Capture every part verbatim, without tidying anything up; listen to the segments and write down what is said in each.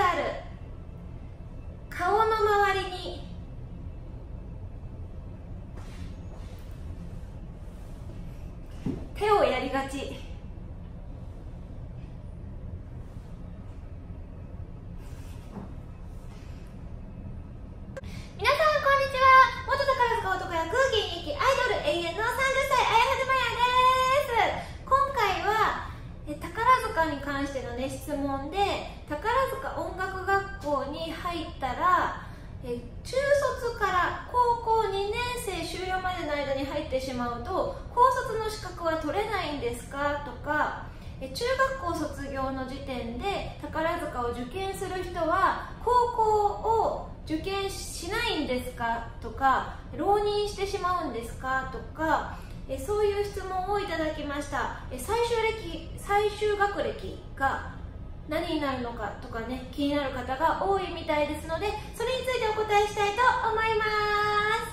ある顔の周りに手をやりがち。皆さんこんにちは。元宝塚男役現役アイドル永遠のさんじゅっさい綾羽まやです。今回はえ宝塚に関してのね質問で、宝塚音楽学校に入ったらえ中卒から高校にねん生終了までの間に入ってしまうと高卒の資格は取れないんですかとか、え中学校卒業の時点で宝塚を受験する人は高校を受験しないんですかとか、浪人してしまうんですかとか、えそういう質問をいただきました。え最終歴最終学歴が何になるのかとかね、気になる方が多いみたいですので、それについてお答えしたいと思います。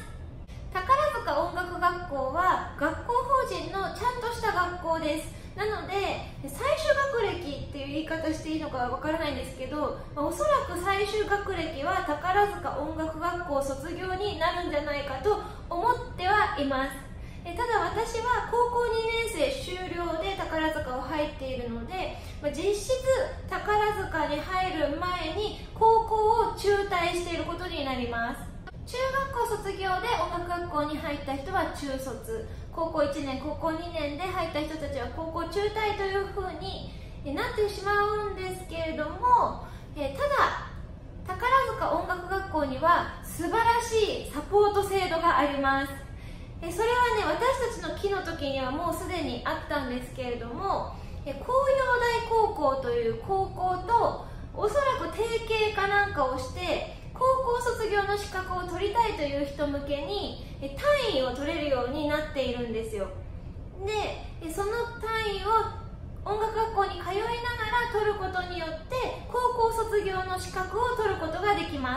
宝塚音楽学校は学校法人のちゃんとした学校です。なので最終学歴っていう言い方していいのかわからないんですけど、まあ、おそらく最終学歴は宝塚音楽学校卒業になるんじゃないかと思ってはいます。えただ私は高校にねん生終了で宝塚を入っているので、まあ、実質宝塚に入る前に高校を中退していることになります。中学校卒業で音楽学校に入った人は中卒、高校いちねん高校にねんで入った人たちは高校中退というふうになってしまうんですけれども、えただ宝塚音楽学校には素晴らしいサポート制度があります。えそれはね、私たちの期の時にはもうすでにあったんですけれども、え工業大高校という高校とおそらく提携かなんかをして高校卒業の資格を取りたいという人向けにえ単位を取れるようになっているんですよ。でえその単位を音楽学校に通いながら取ることによって高校卒業の資格を取ることができます。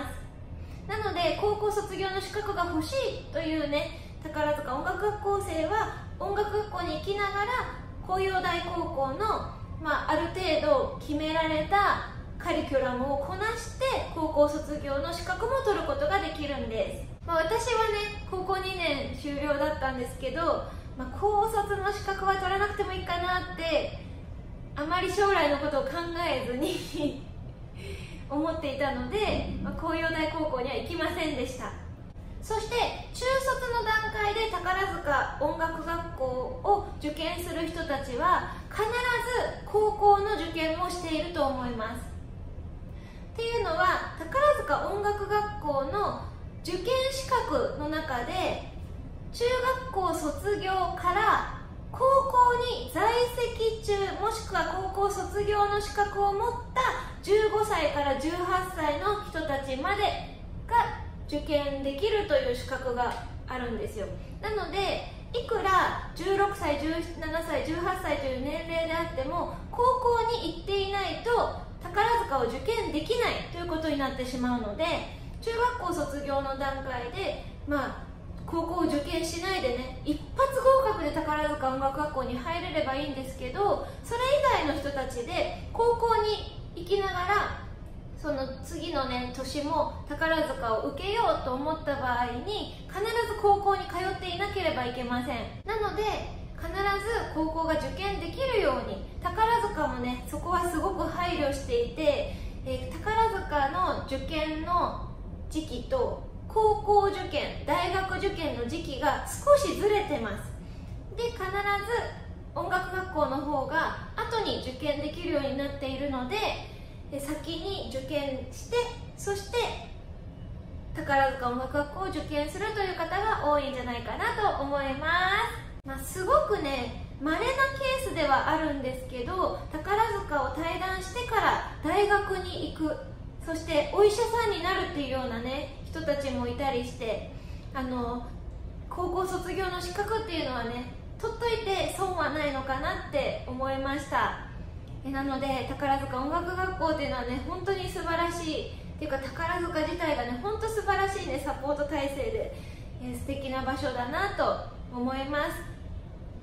なので高校卒業の資格が欲しいというね宝塚音楽学校生は音楽学校に行きながら工業大高校の、まあ、ある程度決められたカリキュラムをこなして高校卒業の資格も取ることができるんです。まあ、私はね高校にねん終了だったんですけど、まあ、高卒の資格は取らなくてもいいかなってあまり将来のことを考えずに思っていたので、まあ、工業大高校には行きませんでした。そして中卒の段階で宝塚音楽学校を受験する人たちは必ず高校の受験もしていると思います。っていうのは宝塚音楽学校の受験資格の中で中学校卒業から高校に在籍中もしくは高校卒業の資格を持ったじゅうごさいからじゅうはっさいの人たちまでが受験できるという資格があるんですよ。なのでいくらじゅうろくさいじゅうななさいじゅうはっさいという年齢であっても高校に行っていないと宝塚を受験できないということになってしまうので、中学校卒業の段階でまあ高校を受験しないでね一発合格で宝塚音楽学校に入れればいいんですけど、それ以外の人たちで高校に行きながらその次のね年も宝塚を受けようと思った場合に必ず高校に通っていなければいけません。なので必ず高校が受験できるように宝塚もねそこはすごく配慮していて、えー、宝塚の受験の時期と高校受験大学受験の時期が少しずれてます。で必ず音楽学校の方が後に受験できるようになっているので先に受験してそして宝塚音楽学校を受験するという方が多いんじゃないかなと思います。まあ、すごくね稀なケースではあるんですけど宝塚を退団してから大学に行く、そしてお医者さんになるっていうようなね人たちもいたりして、あの高校卒業の資格っていうのはね取っといて損はないのかなって思いました。なので宝塚音楽学校っていうのはね本当に素晴らしいっていうか宝塚自体がね本当素晴らしいねサポート体制で、えー、素敵な場所だなと思います。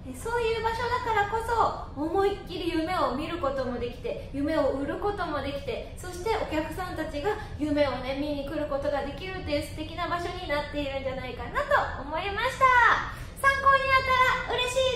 そういう場所だからこそ思いっきり夢を見ることもできて、夢を売ることもできて、そしてお客さんたちが夢をね見に来ることができるっていう素敵な場所になっているんじゃないかなと思いました。参考になったら嬉しい